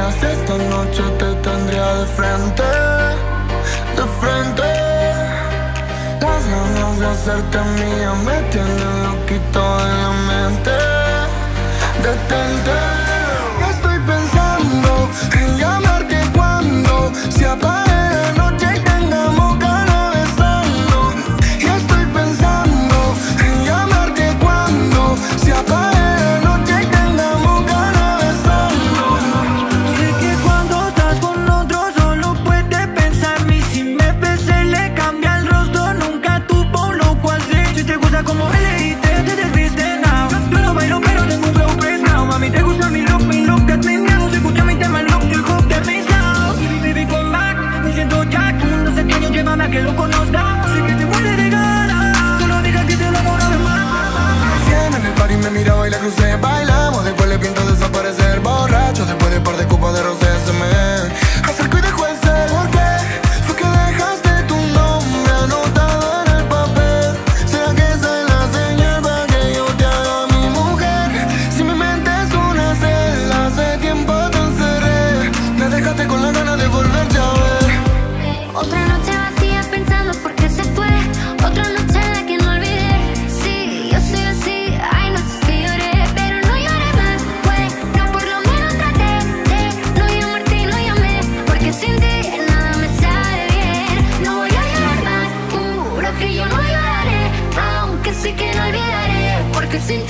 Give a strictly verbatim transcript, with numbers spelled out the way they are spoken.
ganas, esta noche te tendría de frente, de frente. Las ganas de hacerte mía me tienen loquito en la mente. Detente. Estoy pensando en llamarte cuando se apague la noche y tengamos ganas de besarnos. Y estoy pensando en llamarte cuando se apague la noche y tengamos ganas de besarnos. Sé que cuando estás con otro solo puedes pensar en mí. Si me ves se le cambia el rostro, nunca tuvo un loco así. Si te gusta como me leíste, te desviste now. Yo no bailo pero tengo un flow pesado. Mami, te gusta mi look, mi look, that me now. Se escucha mi tema, el look, el hook, that me now. Baby, baby, come back, me siento Jack. El mundo es extraño, llévame a que lo conozca. Sé que te muere de ganas, solo diga que te lo hago una vez más. Cien en el party me miro y la crucé, bailamos. Después le pinto desaparecer, borracho. Después de par de copas de rosé se me acercó y dejó el ser. ¿Por qué? Fue que dejaste tu nombre anotado en el papel. ¿Será que esa es la señal para que yo te haga mi mujer? Si mi mente es una celda, hace tiempo te encerré. Me dejaste con la ganas de volverte a ver. Otra noche vacía pensando por qué se fue. Otra noche de que no olvidé. Sí, yo soy así, hay noches que lloré, pero no lloré más. Bueno, por lo menos traté de no llamarte y no llamé, porque sin ti nada me sabe bien. No voy a llorar más, juro que yo no lloraré, aunque sé que no olvidaré, porque sin